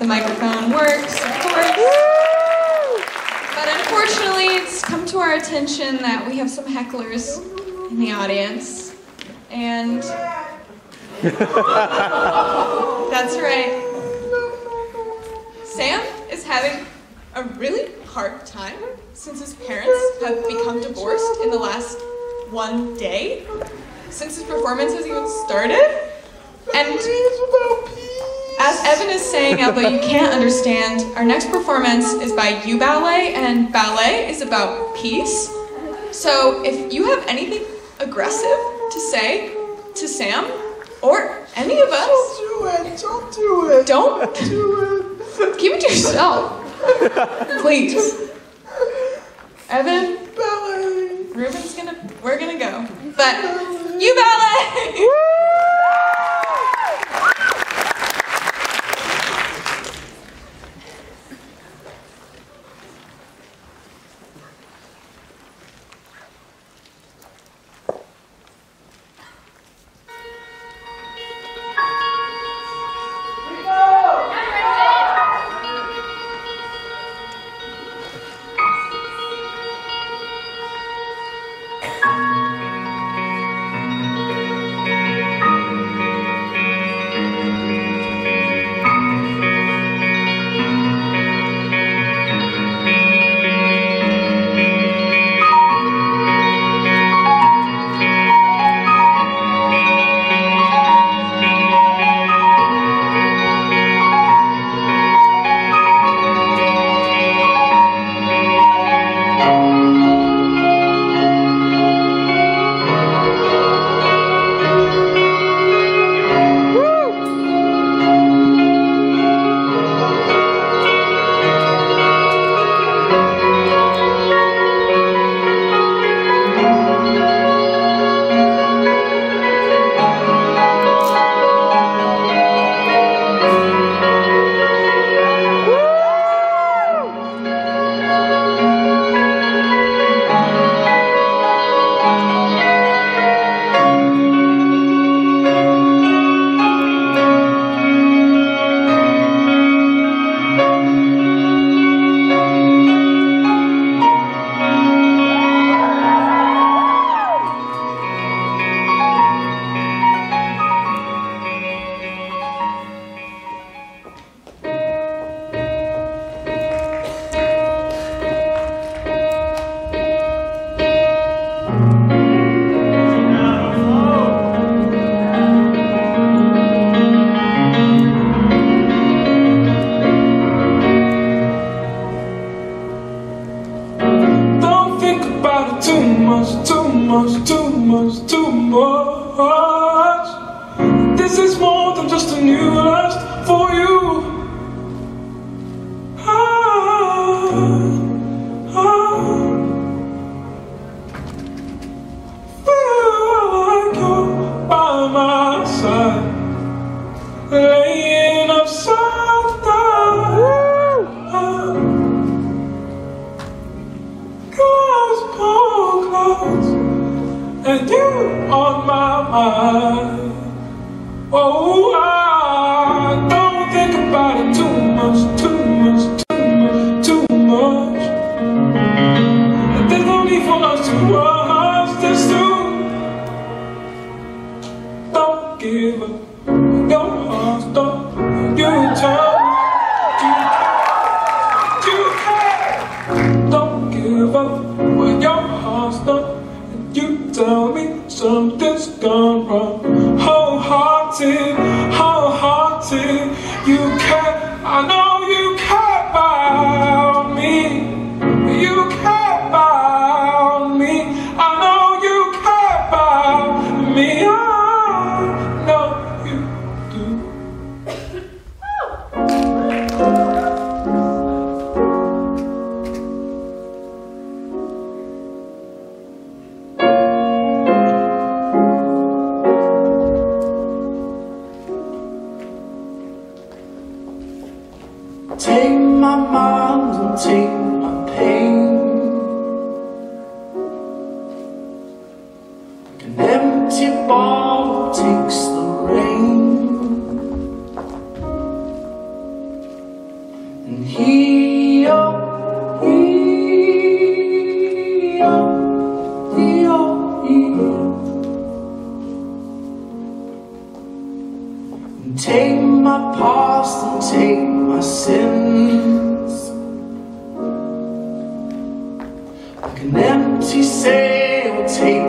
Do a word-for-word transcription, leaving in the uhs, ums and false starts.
microphone works, of course. But unfortunately, it's come to our attention that we have some hecklers in the audience. And that's right. Sam is having a really hard time since his parents have become divorced in the last one day, since his performance has even started. And as Evan is saying, although you can't understand, our next performance is by You Ballet, and ballet is about peace. So if you have anything aggressive to say to Sam, or any of us, don't do it, don't do it, don't, don't do it. Keep it to yourself, please. Evan, ballet. Ruben's gonna, we're gonna go, but You Ballet! Take my mind and take my pain, like an empty ball takes the rain. Take my past and take my sins, like an empty sail, take